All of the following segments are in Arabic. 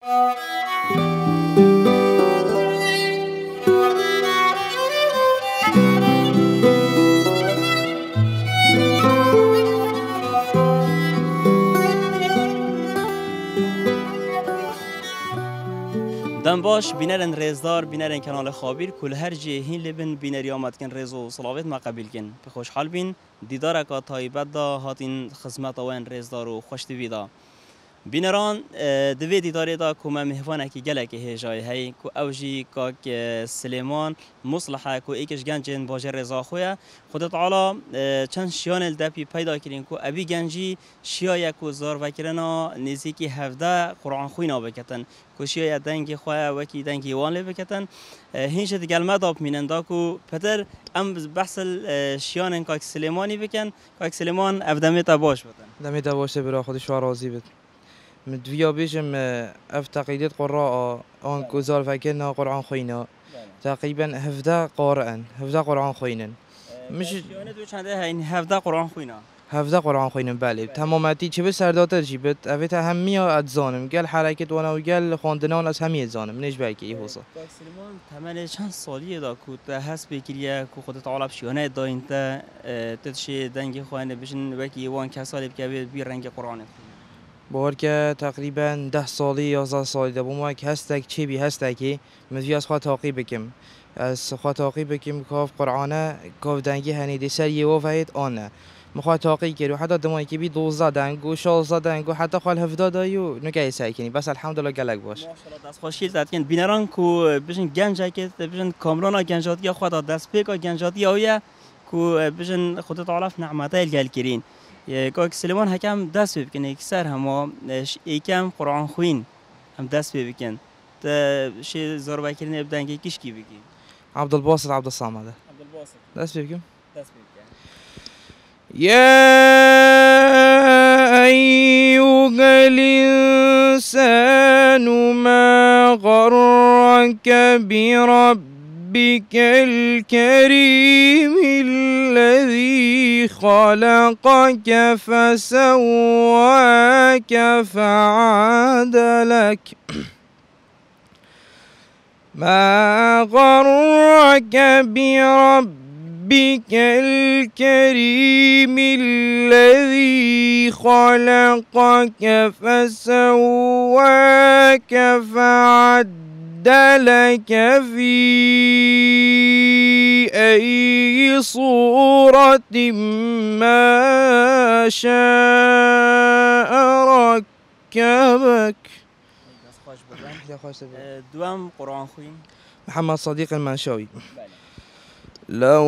دم باش بینرن رزدار بینرن کانال خابیر کل هر جهین لبن بینری آمد کن رز و صلاوت ما قبول کن به خوشحال بین دیدار کا تایبت دا هاتین خدمت آوان رزدار و خوش ویدا بینران دوی دیداری دا که ما مهوانه که گله که هجای هی که اوجی که سلیمان مصلحه که ایکش گنجین باجه رضا خویه خود تعالی چند شیان الدپی پیدا کرین که ابی گنجی شیای که زار وکرنا نزدیکی 17 قرآن خوینا بکتن که شیای دنگی خواه وکی دنگی وان لی بکتن هینش دیگه المداب مینن دا که پتر ام بحث شیان که سلیمانی بکن که سلیمان افدامی تا باش بتن دمی تا باشه برای خودش راضی بد مدویا بیشم افتقیدت قراء آن گزار فکرنا قرآن خوینا تقریبا 17 قارئن 17 قرآن خوینن مش شیانه دو چنده این 17 قرآن خوینا 17 قرآن خوینن بله تمامتی چه به سرداتر جیبت اویت همی ادزانم گل حرکت وانا و گل خواندنان از همی ادزانم نش باکی ای حوصا سلیمان تمام چند سالیه دا که هست بکریه که خودت عالب شیانه دا اینتا تدشی دنگی خوانه بشن وکی وان کسالی بکوی بی رنگ قرآن باور که تقریبا 10 سالی 11 سالی ده بوم که هستک چی بی هستکی مزی از خواهد تاقی بکم از خواهد تاقی بکم کاف قرآنه کاف دنگی هنی دی سر یه وفایت آنه مخواهد تاقی کرد و حتی دمایی که بی 12 دنگو 16 دنگو حتی خال 17 دایو نکه سایکنی بس الحمدلله گلک باش ماشاءالله دست خوشیل داد کن بینران کو بشن گنجه که بشن کامرانا گنجاتی خود دست پیکا گنجاتی آویه کو بشن خودت عارف نعمته الگل کرین که سلیمان حکم دست بکنه اکثر همه ایکم قرآن خوین هم دست بکن تا شی زور بکرین ابدنگی کیش کی بگی عبدالباسط عبدالصمد عبدالباسط دست بکن دست بکن يا أيها الإنسان ما غرك بربك الكريم الذي خلقك فسواك فعدلك ما غرك بربك الكريم الذي خلقك فسواك فعدلك في أي صورة ما شاء ركبك. دوام قرآن خوين محمد صديق المنشاوي. لو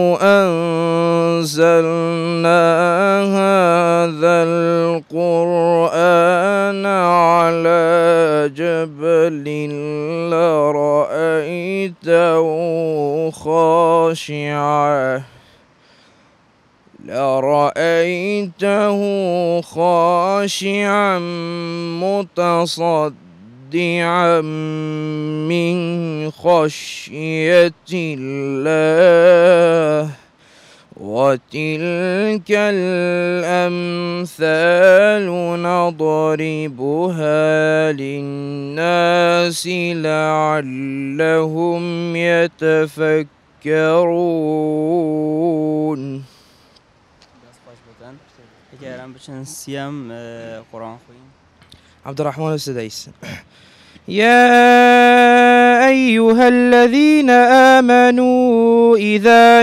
أنزلنا هذا القرآن على جبل لرأيته خاشعا متصدعا من خشية الله وتلك الأمثال نضربها للناس لعلهم يتفكرون. عبد الرحمن السديس. يا أيها الذين آمنوا إذا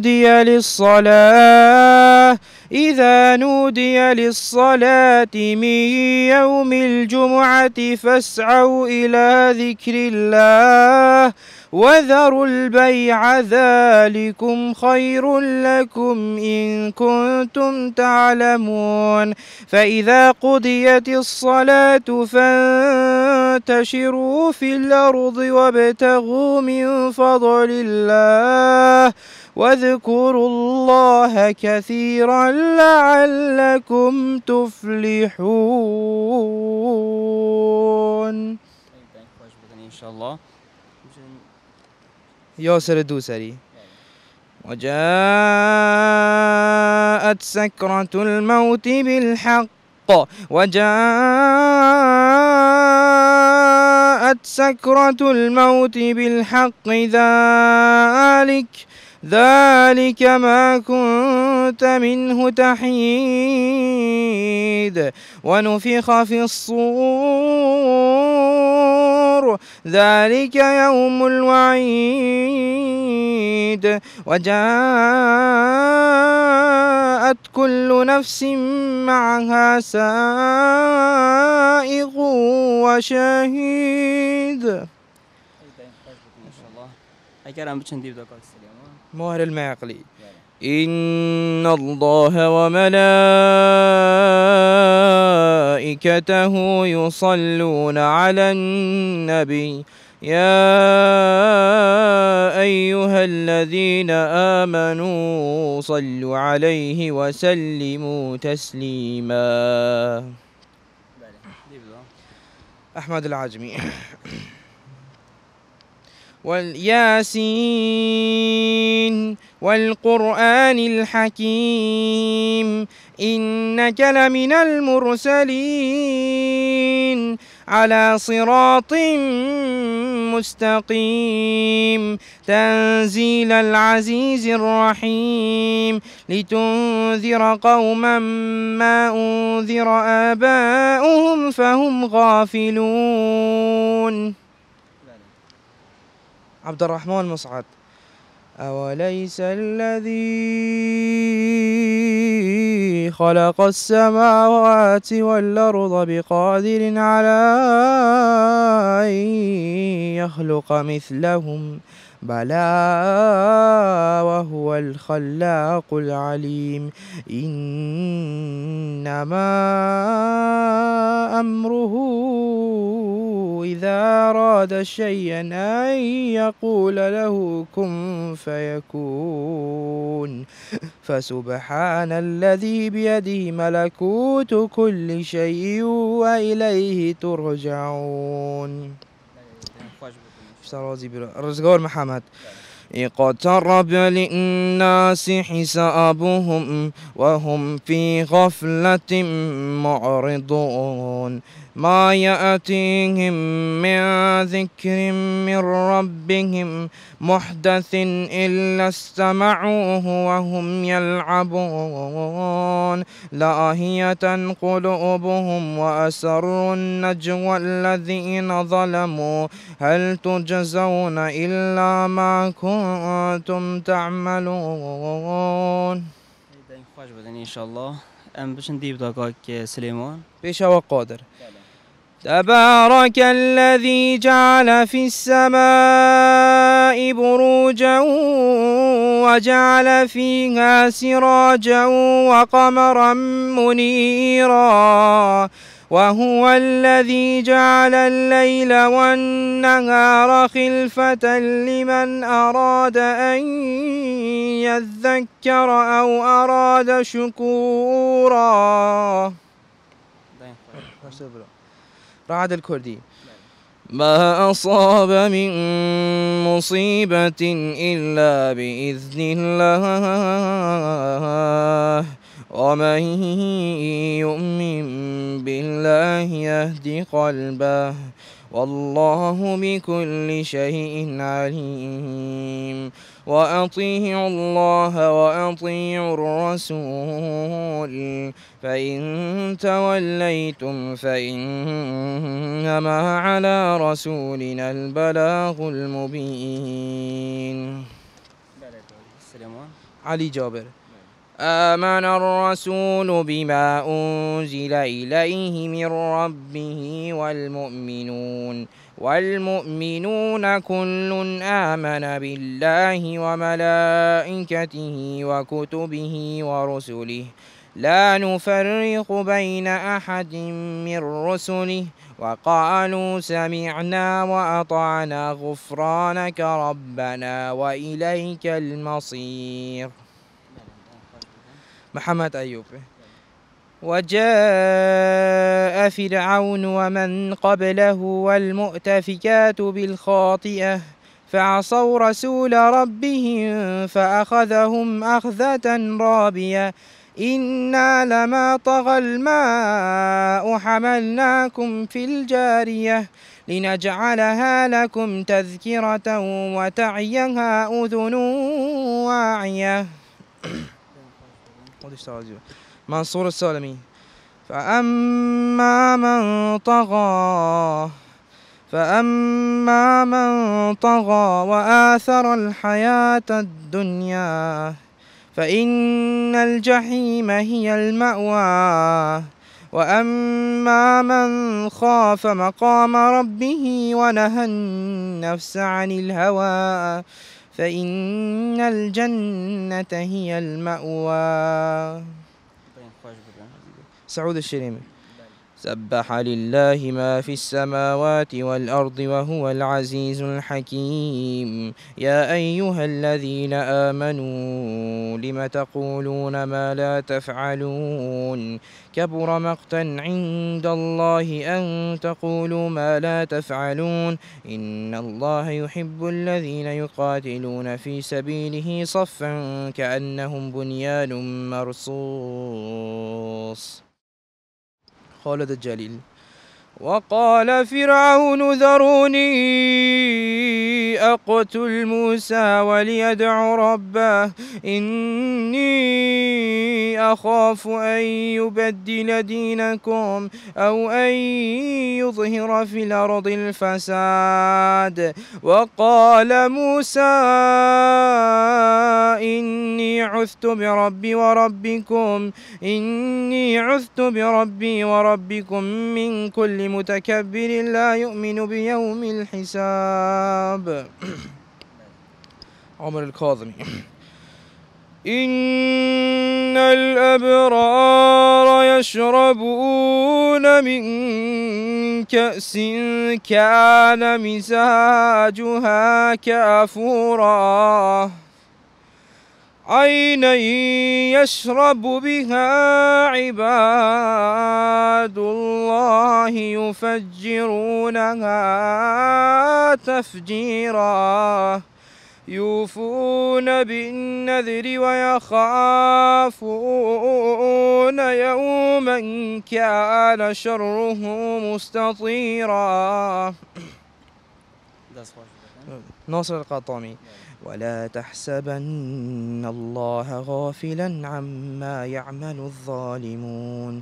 نودي للصلاة من يوم الجمعة فاسعوا إلى ذكر الله وذروا البيع ذلكم خير لكم إن كنتم تعلمون. فإذا قضيت الصلاة فانتشروا في الأرض وابتغوا من فضل الله واذكروا الله كثيرا لعلكم تفلحون. إن شاء الله. ياسر الدوسري. وجاءت سكرة الموت بالحق وجاء جاءت سكرة الموت بالحق ذلك ما كنت منه تحيد ونفخ في الصور ذلك يوم الوعيد وجاءت كل نفس معها سائق وشهيد. اگر هم بچن دیو دکات سلیمان مهر المعقلي إن الله وملائكته يصلون على النبي يا أيها الذين آمنوا صلوا عليه وسلموا تسليما. أحمد العجمي. والياسين والقرآن الحكيم إنك لمن المرسلين على صراط مستقيم تنزيل العزيز الرحيم لتنذر قوما ما أنذر آباؤهم فهم غافلون. عبد الرحمن مسعد. أوليس الذي خلق السماوات والأرض بقادر على أن يخلق مثلهم بلى وهو الخلاق العليم إنما أمره إذا أراد شيئا أن يقول له كن فيكون فسبحان الذي بيده ملكوت كل شيء وإليه ترجعون. رزقور محمد. اقترب للناس حسابهم وهم في غفلة معرضون ما يأتيهم من ذكر من ربهم محدث إلا استمعوه وهم يلعبون لاهية قلوبهم وأسروا النجوى الذين ظلموا هل تجزون إلا ما كنتم تعملون. خوش بدن إن شاء الله. ام بشن دیو دکات سلیمان بيشا قادر. تبارك الذي جعل في السماء بروجا وجعل فيها سراجا وقمرا منيرا وهو الذي جعل الليل والنهار خلفة لمن أراد أن يذكر أو أراد شكورا. رعد الكردي. ما أصاب من مصيبة إلا بإذن الله ومن يؤمن بالله يهد قلبه والله بكل شيء عليم. وأطيعوا الله وأطيعوا الرسول فإن توليتم فإنما على رسولنا البلاغ المبين. علي جابر. آمن الرسول بما أنزل إليه من ربه والمؤمنون كل آمن بالله وملائكته وكتبه ورسله لا نفرق بين أحد من رسله وقالوا سمعنا وأطعنا غفرانك ربنا وإليك المصير. محمد أيوب. وجاء فرعون ومن قبله والمؤتفكات بالخاطئة فعصوا رسول ربهم فأخذهم أخذة رابية إنا لما طغى الماء حملناكم في الجارية لنجعلها لكم تذكرة وتعيها أذن واعية. منصور السالمي. فأما من طغى وآثر الحياة الدنيا فإن الجحيم هي المأوى. وأما من خاف مقام ربه ونهى النفس عن الهوى فإن الجنة هي المأوى. سعود الشريمي. سبح لله ما في السماوات والأرض وهو العزيز الحكيم. يا أيها الذين آمنوا لم تقولون ما لا تفعلون كبر مقتا عند الله أن تقولوا ما لا تفعلون إن الله يحب الذين يقاتلون في سبيله صفا كأنهم بنيان مرصوص. خالد الجليل. وقال فرعون ذروني أقتل موسى وليدع ربه إني أخاف أن يبدل دينكم أو أن يظهر في الأرض الفساد. وقال موسى إني عذت بربي وربكم من كل متكبر لا يؤمن بيوم الحساب. عمر الكاظمي. إن الأبرار يشربون من كأس كان مزاجها كافورا عينا يشرب بها عباد الله يفجرونها تفجيرا يوفون بالنذر ويخافون يوما كان شره مستطيرا. ناصر القطامي. ولا تحسبن الله غافلا عما يعمل الظالمون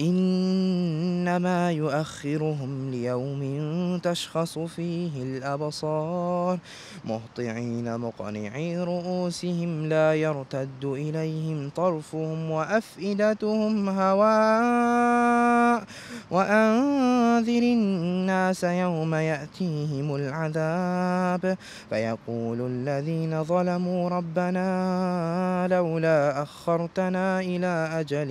إنما يؤخرهم ليوم تشخص فيه الأبصار مهطعين مقنعي رؤوسهم لا يرتد إليهم طرفهم وأفئدتهم هواء وأنذر الناس يوم يأتيهم العذاب فيقول الذين ظلموا ربنا لولا أخرتنا إلى أجل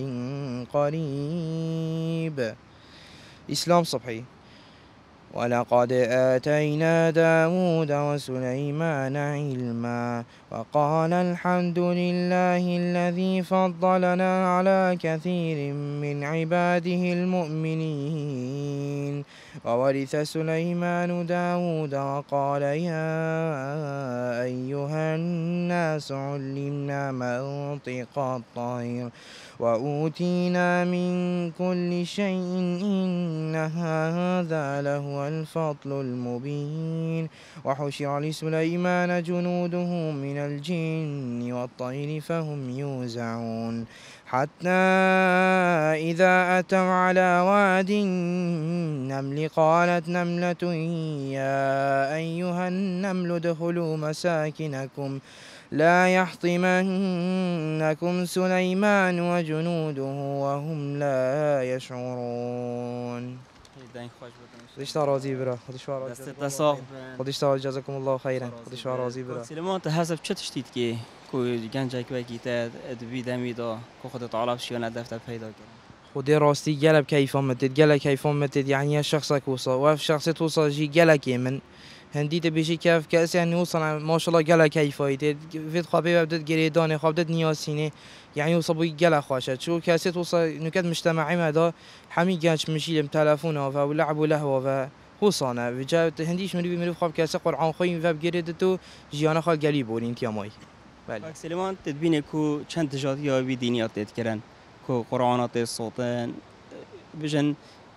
قريب. إسلام صبحي. ولقد آتينا داود وسليمان علما وقال الحمد لله الذي فضلنا على كثير من عباده المؤمنين. وورث سليمان داود وقال يا أيها الناس علمنا منطق الطير وأوتينا من كل شيء إن هذا لهو الفضل المبين. وحشر لسليمان جنوده من الجن والطير فهم يوزعون حتى إذا أتوا على واد النمل قالت نملة يا أيها النمل ادخلوا مساكنكم لا يحطمنكم سليمان وجنوده وهم لا يشعرون. خودش راضی برا خودش جزاكم الله خيرا خودش راضی برا. سلیمان تا حسب چه تشتید که کوی گنجک وکی تا ادبی دمیدا کو خودت علاف شیانه دفتر پیدا کرد. خودی راستی جلب كيف متد يعني شخصك وصل وف شخص توصل جي جلك من هندی تبیشی کف کسی نوصل ماشاءالله جل کیفایت فید خوابه بدت گریدانه خواب دت نیاسینه يعني وصبوا جل خواشت شو کسی توصل نکات مجتمعی مدا همی گنج میشیم تلفن و لعب و لهو و حسانه و جات هندیش میری خواب کسی قرآن خویم و بگیرد تو جیانه خال گلی بورین تیامای. بله. سلیمان تدبینه کو چند جاتی یا دینیات تد کردن کو قرآنات صوتن بجن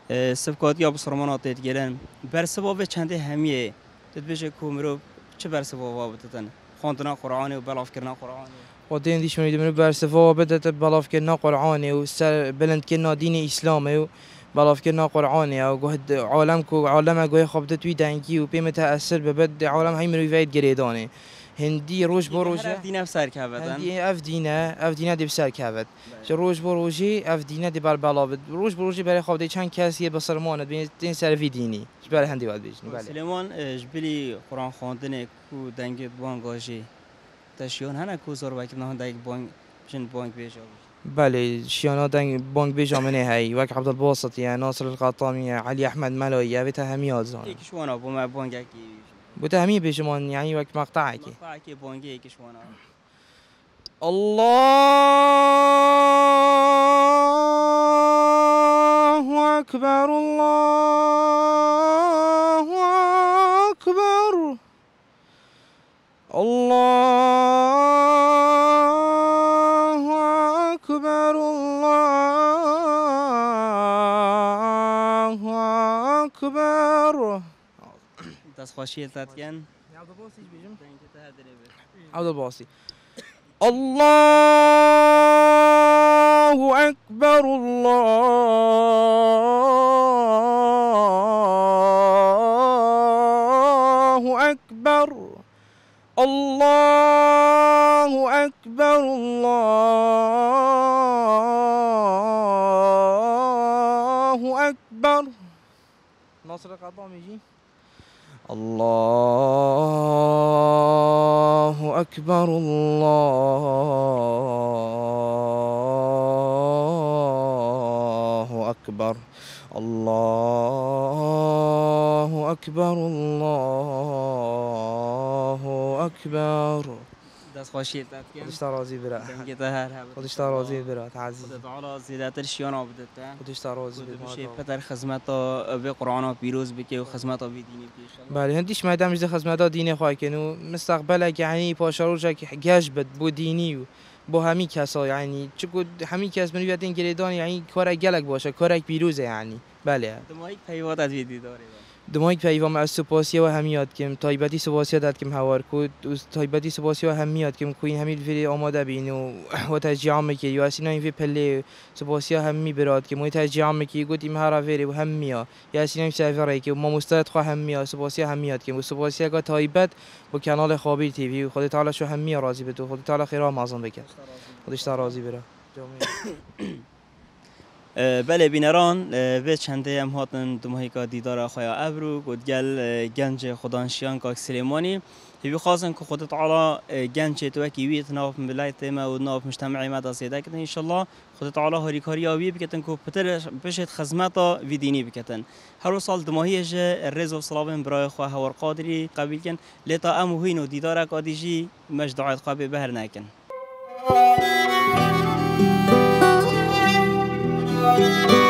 سبکاتی یا بسرمانات گیرن بر سبب چنده همیه تدبیج کومرو چه بر سبب وابتتن خواندن قرآن و بلاف کردن قرآن و دین دیش منید منو برسفا بدت بلاف کردن قرآنی و سر بلند کردن دین اسلامی و بلاف کردن قرآنی و گهد عالم کو عالم گوی خبت توی دنگی و بیم تأثیر ببد عالم هی منو وید گریدانه هندی روز بروجه دین افسر که هندی اف دینه دی بسر کهود چه روز بروجی اف دینه دی بر بلابد روز بروجی برای خواهد چند کسی بسرمانه بین دین سروی دینی برای هندی باید بیشنی بله سلیمان جبلی قرآن خواندن کو دنگ بانگاجی تشیون هنه کو زور وقت نه دنگ بانگ بشن بانگ بیجا بله شیانا دنگ بانگ بیجا منه هی وک عبدالباسطی ناصر القطامی علی احمد ملایی اوی تهمی آزان یکیش وانا با ما بانگ کی بو تهمی بیشمان یعنی وک مقطعه کی مقطع کی بانگ یکیش وانا الله أكبر الله أكبر الله أكبر الله أكبر دست خوشی تاتکن عبد الباسي الله أكبر الله أكبر الله أكبر الله أكبر ناصر القطام يجي الله أكبر الله أكبر الله أكبر الله أكبر دست خوشی تاتکن خودش ترازي برا دنگ تهر خودش ترازي برا تعزي خدا تعالی زیادتر شیانا بدته خودش ترازي بشه برا پدر خدمت به قرآن پیروز بکه و خدمت به دینی پیش بله هندیش مادام جد خدمت دینی خواهی کنو مستقبلك يعني پاشاروجك گاش بد بو دینی و با همی کسا يعني چکو همی کس من یادین گریدان يعني کارک گلک باشه کارک پیروزه يعني بله دمایک پیواد از ویدی داره دمایک پیوام از سپاسیه و همیاد کم تایبتی سپاسیه داد کم هوار کود و تایبتی سپاسیه و همیاد کم کوین همین فیلی آماده بین و تشجیع مکی یا اسینا این فی پله سپاسیه همی براد کم و تشجیع مکی گویی مهرا فیری و همیا یا اسینا این سفره که ما مستعد خوا همیا سپاسیه همیاد کم و سپاسیه که تایبت با کانال خابیر تیوی و خود تعالی شو همیا راضی بده و خود تعالی خیرام معظم بکن خودش راضی بره بله بینران به چنده هم هاتن دماهی که دیدار خوایا ابرو گل گنج خدانشیان که سلیمانی هی بخواستن که خود تعالی گنج تو کیویت ناف ملت ما و ناف مجتمع ما داشته کردن ان شاء الله خود تعالی هری کاری آوی بکتن که پتر بشت خدمت وی دینی بکتن هر سال دماهیش رز و صلابن برای خوا هور قادری قبیل کن لتا ام هینو دیدار کادیجی مجدعات قابل بهر نکن Thank you.